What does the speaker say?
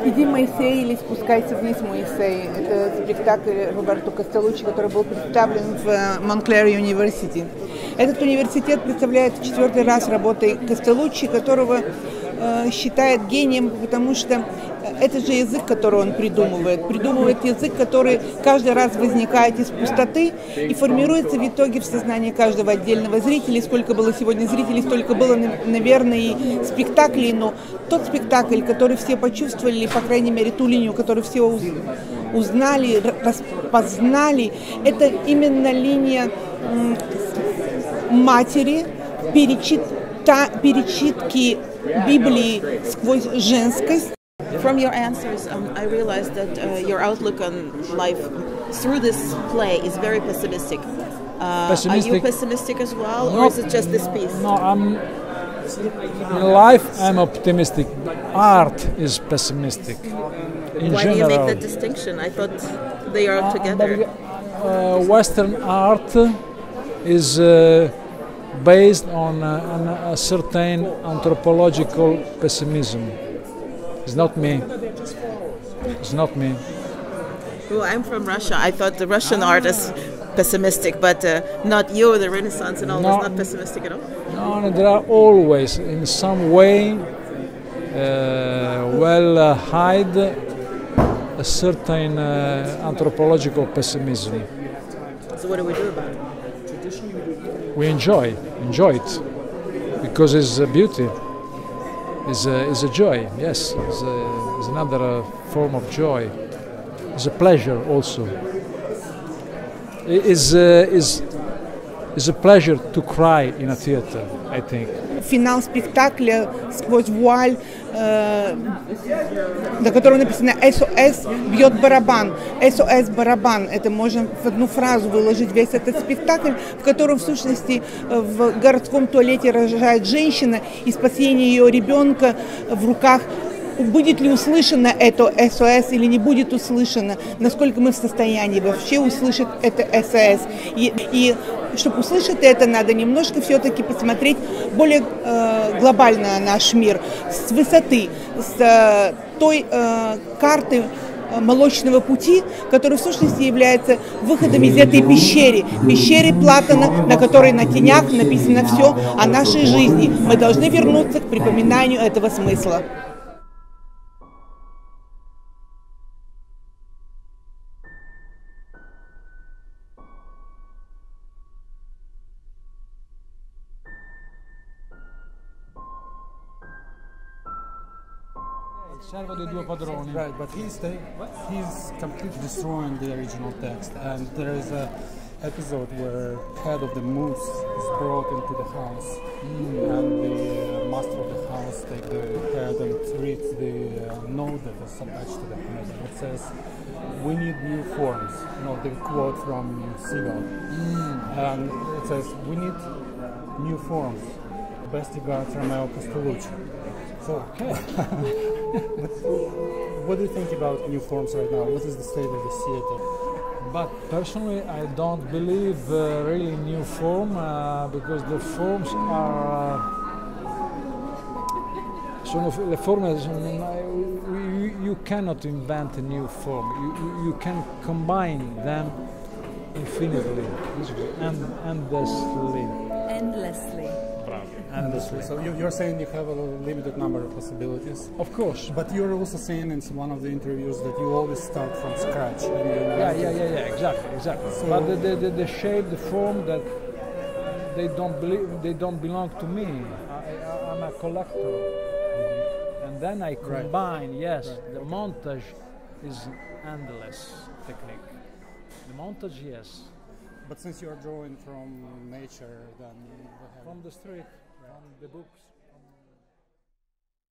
«Иди, Моисей» или «Спускайся вниз, Моисей». Это спектакль Роберто Костелуччи, который был представлен в Монклер University. Этот университет представляет в 4-й раз работой Костелуччи, которого считает гением, потому что это же язык, который он придумывает язык, который каждый раз возникает из пустоты и формируется в итоге в сознании каждого отдельного зрителя. Сколько было сегодня зрителей, столько было, наверное, и спектаклей, но тот спектакль, который все почувствовали, по крайней мере, ту линию, которую все узнали, распознали, это именно линия матери, перечитки Библии сквозь женскость. From your answers, I realized that your outlook on life through this play is very pessimistic. Are you pessimistic as well, or is it just this piece? No, in life I'm optimistic. Art is pessimistic. Why do you make that distinction? I thought they are together. Western art is based on a certain anthropological pessimism. It's not me. It's not me. Well, I'm from Russia. I thought the Russian art is pessimistic, but not you, the Renaissance and all was not pessimistic at all? No, there are always, in some way, hide a certain anthropological pessimism. So what do we do about it? We enjoy it, because it's a beauty. Is a joy, yes. Is another form of joy. It's a pleasure also. Is a pleasure to cry in a theater, I think. Финал спектакля «Сквозь вуаль», на котором написано «СОС бьет барабан». «СОС барабан» — это можно в одну фразу выложить весь этот спектакль, в котором в сущности в городском туалете рожает женщина, и спасение ее ребенка в руках. Будет ли услышано это СОС или не будет услышано, насколько мы в состоянии вообще услышать это СОС. И чтобы услышать это, надо немножко все-таки посмотреть более глобально на наш мир, с высоты, с той карты Молочного пути, который в сущности является выходом из этой пещеры Платона, на которой на тенях написано все о нашей жизни. Мы должны вернуться к припоминанию этого смысла. Servo dei due padroni. Right, but he's completely destroying the original text, and there is a episode where head of the moose is brought into the house, and the master of the house takes the head and reads the note that is attached to the head. It says, "We need new forms." You know, the quote from Seagull, and it says, "We need new forms." Best regards, Romeo Costolucci. So, but what do you think about new forms right now? What is the state of the theater? But personally, I don't believe really new form because the forms are le forme you cannot invent a new form. You can combine them infinitely, endlessly. Endlessly. So you're saying you have a limited number of possibilities? Of course. But you're also saying in one of the interviews that you always start from scratch. Exactly. So but the shape, the form, that they don't belong to me. I'm a collector. And then I combine, the montage is endless technique. The montage, yes. But since you're drawing from nature, then... From the street, from the books.